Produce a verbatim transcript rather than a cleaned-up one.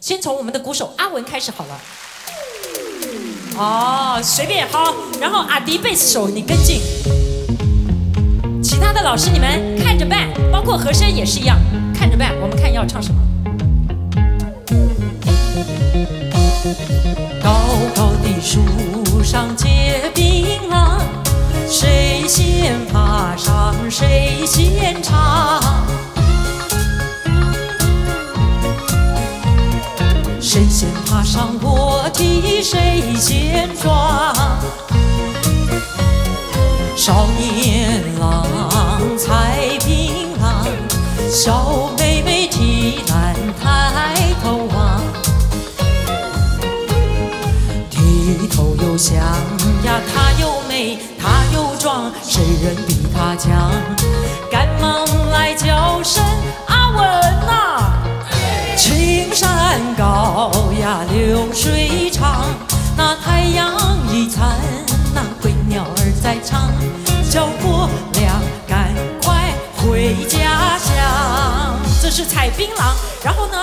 先从我们的鼓手阿文开始好了。哦，随便好，然后阿迪贝斯手你跟进，其他的老师你们看着办，包括和声也是一样，看着办。我们看要唱什么。高高的树上结槟榔，谁先爬上谁先尝。 谁先爬上我替谁先抓？少年郎采槟榔，小妹妹提篮抬头望。低头又想呀，她又美，她又壮，谁人比她强？赶忙来叫声阿文呐！ 青山高呀，流水长，那太阳一灿，那归鸟儿在唱，叫我俩赶快回家乡。这是采槟榔，然后呢？